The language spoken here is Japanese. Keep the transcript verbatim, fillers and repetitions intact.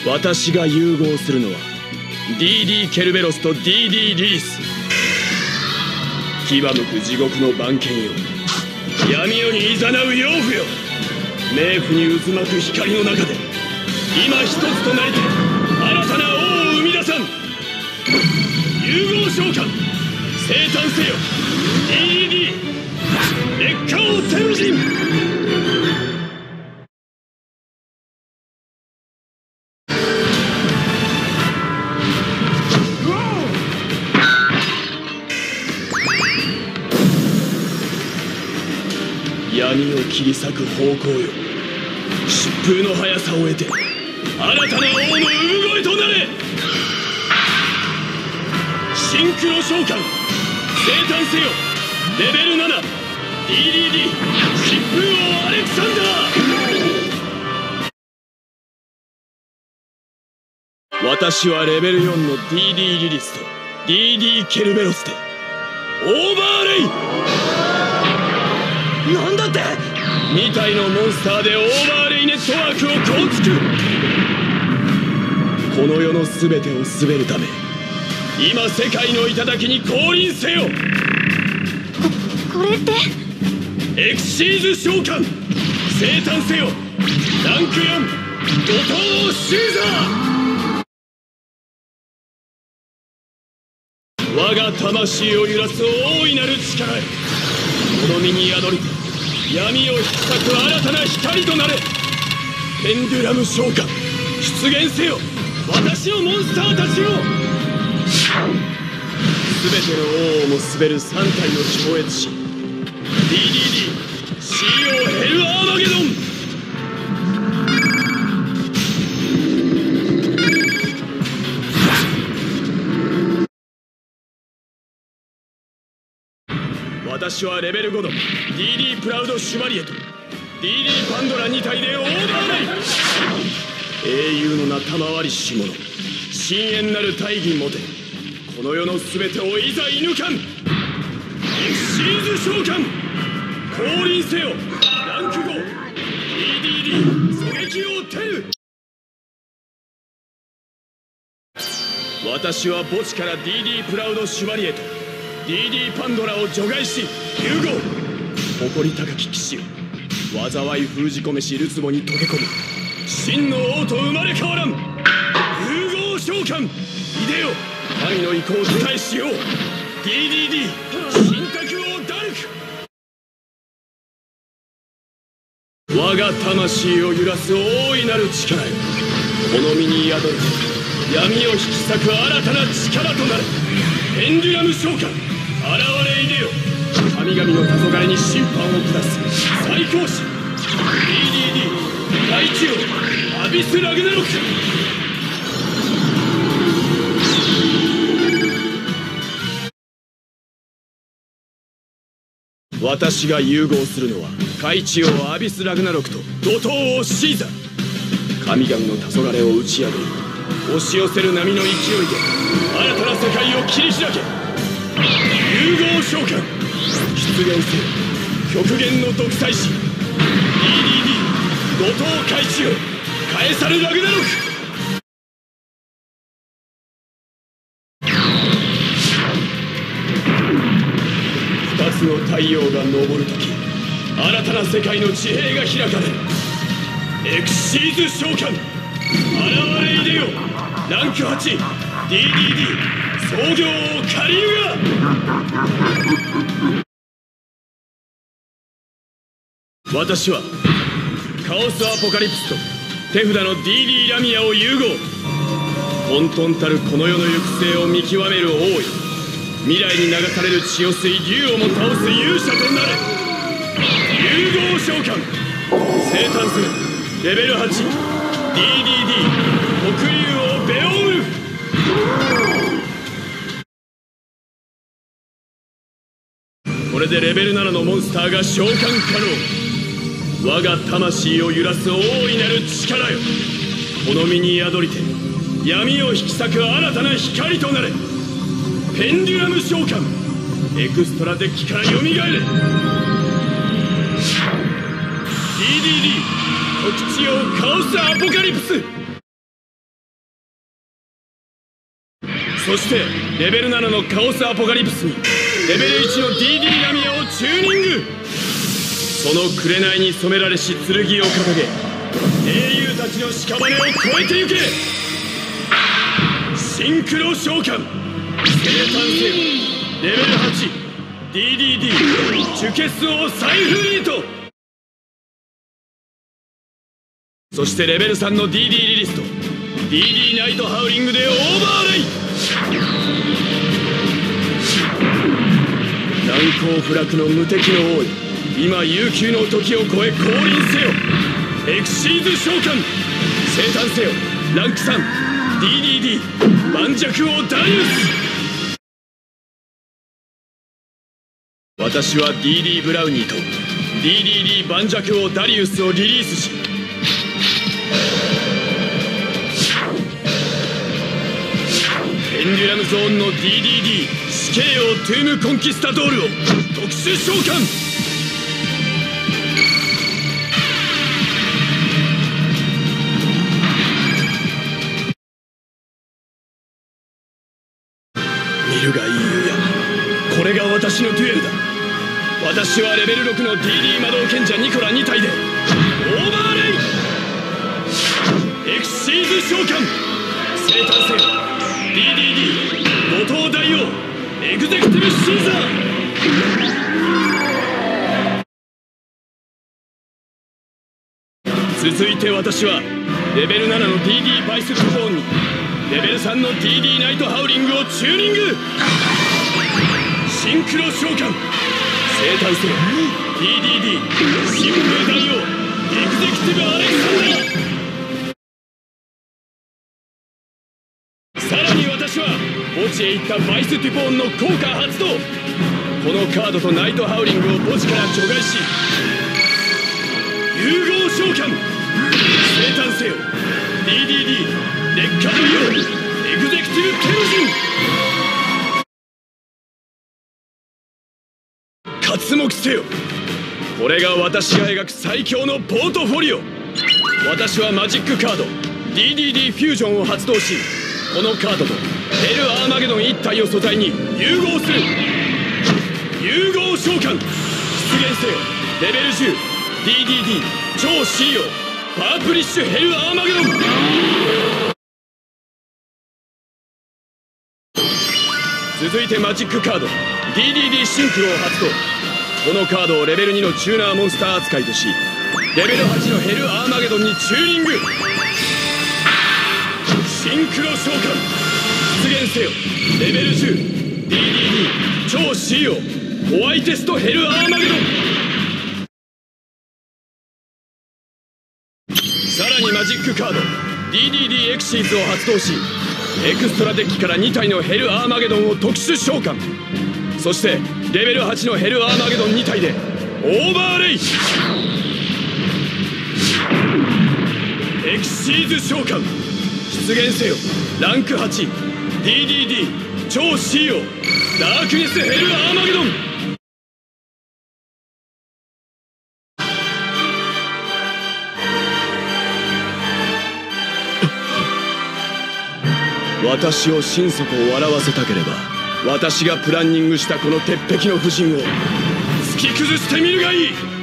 私が融合するのは ディーディー ケルベロスと ディーディー リリス。牙むく地獄の番犬よ、闇夜に誘う妖婦よ、冥府に渦巻く光の中で今一つとなりて新たな王を生み出さん。融合召喚、生誕せよ ディーディーディー 烈火王天神。闇を切り裂く方向よ、疾風の速さを得て新たな王の産声となれ。シンクロ召喚、生誕せよレベルなな ディーディーディー 疾風王アレクサンダー。私はレベルよんの ディーディー リリスと ディーディー ケルベロスでオーバーレイ。なんだってに体のモンスターでオーバーレイネットワークを構築。この世の全てを滑るため今世界の頂に降臨せよ。 ここれってエクシーズ召喚、生誕せよランクよん怒涛シーザー。我が魂を揺らす大いなる力へ、この身に宿りて闇を引き裂く新たな光となれ。ペンデュラム召喚、出現せよ私のモンスターたちを。全ての王をも滑るさん体の超越士 ディーディーディー シーオー ヘルアーマゲドン。私はレベルごの ディーディー プラウドシュバリエと ディーディー パンドラに体でオーバーレイ。英雄の名賜りし者、深遠なる大義もてこの世の全てをいざ射抜かん。エクシーズ召喚、降臨せよランクご ディーディーディー 狙撃王テル。私は墓地から ディーディー プラウドシュバリエとディーディー パンドラを除外し融合。誇り高き騎士よ、災い封じ込めしるつぼに溶け込む真の王と生まれ変わらん。融合召喚、いでよ神の意向を伝えしよう。 ディーディーディー 神託王ダルク。我が魂を揺らす大いなる力よ、この身に宿るて闇を引き裂く新たな力となる。ペンデュラム召喚、現れいでよ神々の黄昏に審判を下す最高士 ディーディーディー 大地王アビス・ラグナロク。私が融合するのは海地王アビス・ラグナロクと怒涛王シーザ。神々の黄昏を打ち破り押し寄せる波の勢いで新たな世界を切り開け。融合召喚、出現せよ極限の独裁者 ディーディーディー 怒涛海地王カエサル・ラグナロク。二つの太陽が昇るとき新たな世界の地平が開かれる。エクシーズ召喚、現れいでよランクはち ディーディーディー 創業王カリウガ。私はカオスアポカリプスと手札の ディーディー ラミアを融合。混沌たるこの世の行く末を見極める王よ、未来に流される血を吸い竜をも倒す勇者となれ。融合召喚、生誕せよレベルはち ディーディーディー 黒竜王ベオウルフ。これでレベルななのモンスターが召喚可能。我が魂を揺らす大いなる力よ、この身に宿りて闇を引き裂く新たな光となれ。ペンデュラム召喚、エクストラデッキからよみがえれ。 ディーディーディー 特地王カオスアポカリプス。 そしてレベルななのカオスアポカリプスにレベルいちの ディーディー ラミアをチューニング。その紅に染められし剣を掲げ英雄たちの屍を越えてゆけ。シンクロ召喚生誕せよレベルはち ディーディーディー チュケス王サイフリート。そしてレベルさんの ディーディー リリスト ディーディー ナイトハウリングでオーバーレイ。難攻不落の無敵の王よ、今悠久の時を超え降臨せよ。エクシーズ召喚生誕せよランクさん ディーディーディー 盤石王ダリウス。私は ディーディー ブラウニーと ディーディーディー 盤石王ダリウスをリリースし、ペンデュラムゾーンの ディーディーディー 死刑王トゥームコンキスタドールを特殊召喚。見るがいいユヤ、これが私のデュエルだ。私はレベルろくの ディーディー 魔導賢者ニコラに体でオーバーレイ。エクシーズ召喚生誕せよ ディーディーディー 後藤大王エグゼクティブシーザー。続いて私はレベルななの ディーディー バイスルトゾーンにレベルさんの ディーディー ナイトハウリングをチューニング。シンクロ召喚生誕せよ ディーディーディー 新兵大王エグゼクティブアレクサンダー。さらに私は墓地へ行ったバイスティポーンの効果発動。このカードとナイトハウリングを墓地から除外し融合召喚生誕せよ ディーディーディー 劣化大王エグゼクティブテルジン。刮目せよ、これが私が描く最強のポートフォリオ。私はマジックカード ディーディーディー フュージョンを発動し、このカードとヘルアーマゲドンいち体を素材に融合する。融合召喚出現せよレベルじゅう ディーディーディー 超 シーオー パープリッシュヘルアーマゲドン。続いてマジックカード ディーディーディー シンクロを発動。このカードをレベルにのチューナーモンスター扱いとしレベルはちのヘルアーマゲドンにチューニング。シンクロ召喚出現せよレベルじゅう ディーディーディー 超 シーオー ホワイテストヘルアーマゲドン。さらにマジックカード ディーディーディー エクシーズを発動しエクストラデッキからに体のヘルアーマゲドンを特殊召喚。そしてレベルはちのヘルアーマゲドンに体でオーバーレイ。エクシーズ召喚出現せよランクはち ディーディーディー 超 シーオー ダークネスヘルアーマゲドン。私を心底笑わせたければ私がプランニングしたこの鉄壁の布陣を突き崩してみるがいい。